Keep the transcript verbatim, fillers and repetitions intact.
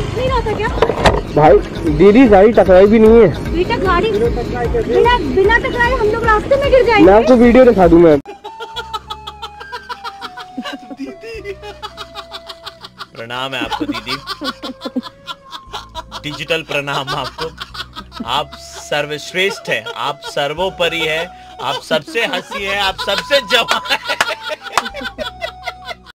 नहीं रहा था क्या? भाई दीदी गाड़ी टकराई भी नहीं है। बेटा गाड़ी बिना बिना टकराए हम लोग रास्ते में गिर जाएंगे। मैं आपको वीडियो दिखा दूं मैं। प्रणाम है आपको दीदी, डिजिटल प्रणाम आपको। आप सर्वश्रेष्ठ है, आप सर्वोपरि है, आप सबसे हंसी है, आप सबसे जवान है।